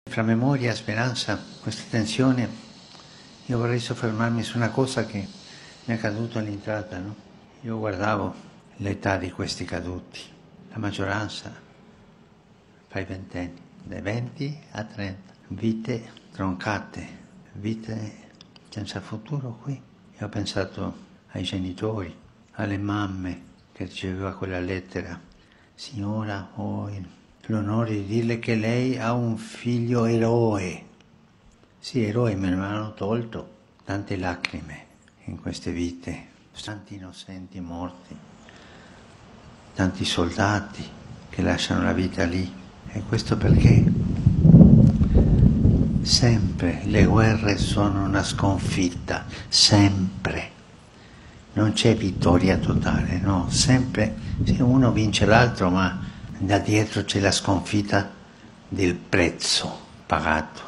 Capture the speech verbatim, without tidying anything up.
Fra memoria e speranza, questa tensione, io vorrei soffermarmi su una cosa che mi è accaduto all'entrata, no? Io guardavo l'età di questi caduti, la maggioranza fra i ventenni, dai venti a trenta, vite troncate, vite senza futuro qui. Io ho pensato ai genitori, alle mamme che riceveva quella lettera. Signora, ho l'onore di dirle che lei ha un figlio eroe. Sì, eroe, me ne hanno tolto tante lacrime in queste vite, tanti innocenti morti, tanti soldati che lasciano la vita lì. E questo perché sempre le guerre sono una sconfitta, sempre. Non c'è vittoria totale, no, sempre se uno vince l'altro, ma da dietro c'è la sconfitta del prezzo pagato.